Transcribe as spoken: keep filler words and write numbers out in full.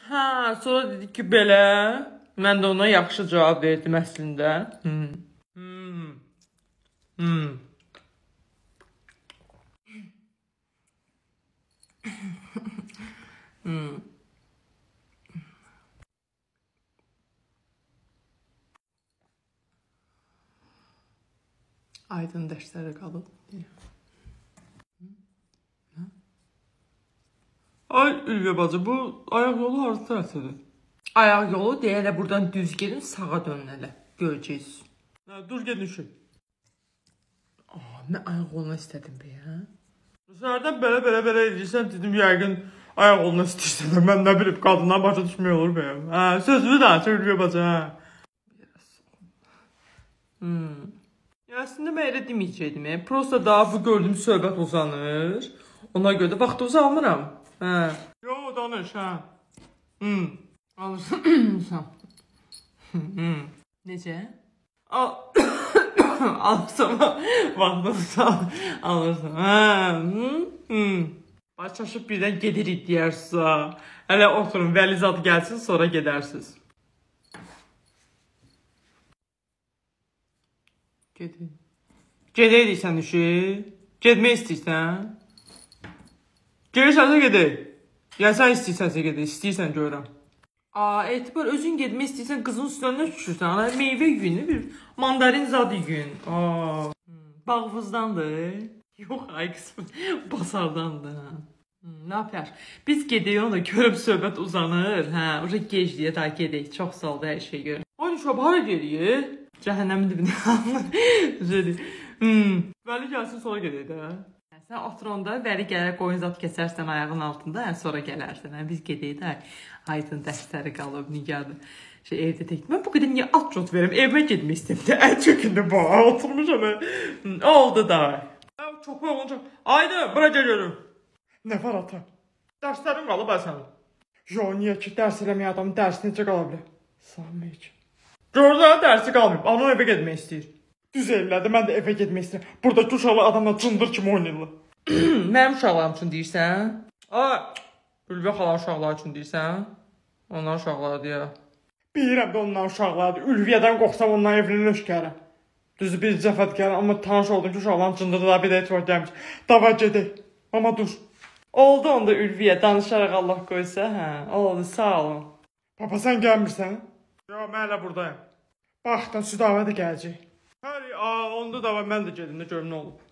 Ha, sonra dedi ki belə. Mən də ona yaxşı cavab verdim əslində. Hmm. Hmm. Hmm. Hmm. Aydın dərslərə qalıb. Ay Ülviyə bacı, bu ayaq yolu harada tərəfdədir? Ayaq yolu deyə elə buradan düz gedin, sağa dönün elə. Görəcəksiniz. Hə, dur gedin şu. Aa, mən ayaq yoluna istədim be ya. Səhərdən belə belə belə edirsən, dedim yəqin ayaq yoluna istəyirsən. Mən nə bilib qadından başa düşmək olur be ya. Hə, sözümü danış Ülviyə bacı, hə. Hmm. Ya əslində mən elə deməyəcəkdim. Prosta daha bu gördüyüm söhbət uzanır. Ona görə də vaxt uzanmıram. Hə. Yo, danış, hə. Hmm. Alırsan. Hmm. Necə? Al. Alırsan. Vaxtını alırsan. Hə. Hmm. Başlaşıb birdən gedirik deyərsə. Hələ oturun, Vəlizad gəlsin, sonra gedərsiniz. Gedin. Gedəydik sən işi. Gedmək istəyirsən? Gelirsən gedək. Ya sən istəyirsənsə gedək. İstəyirsən görürəm. Aa, Etibar, özün getmək istəyirsən qızın üstündən düşürsən. Ana, meyvə yuyun, bir mandarin zadı yuyun. Aa, bağvızdandır. Yox, ay qısmı basardandır. Nə yapar? Biz gedək ona görüb söhbət uzanır. Hə, orada gecliyə daha gedək. Çox sağ ol da hər şey görür. Ay, şöb, hara gelirik? Cəhənnəmin dibinə. Hmm. Vəli gəlsin, sonra gedək də. Sən oturanda Vəli gələr qoyun zat kəsərsən ayağın altında, hə, sonra gələrsən. Hə, biz gedək də, Aydın dərsləri qalıb, nigadır. Şey, evdə tək. Mən bu qədər niyə at jot verim? Evimə gedmək istəyim. Əl çökündü bu, oturmuşam. Oldu da. Çox olunca. Aydın, bura gəl görüm. Nə var ata? Dərslərim qalıb əsən. Yo, niyə ki, dərs eləməyə adamın dərsi necə qala bilər? Sanmı ki. Gördülər, dərsi qalmayıb. Anam evə getmək istəyir. Düz ellədi, mən də evə getmək istəyirəm. Buradakı uşaqlar adamla cındır kimi oynayırlar. Mənim uşaqlarım üçün deyirsən? Ay, Ülviyə xalan uşaqlar üçün deyirsən? Onlar uşaqlar deyə. Bilirəm də onların uşaqlardır. Ülviyədən qorxsam onların evini nöşkərəm. Düzü bir cəfət gələm, amma tanış oldum ki, uşaqların cındırdılar, bir də etibar gəlmiş. Dava gedək. Amma dur. Oldu onda Ülviyə, danışaraq Allah qoysa, hə? Oldu, sağ olun. Papa, sən gəlmirsən? Yox, mən elə buradayım. Baxdan, Südavə də gələcək. Həri, onda da var, mən də gedim də görüm nə olub.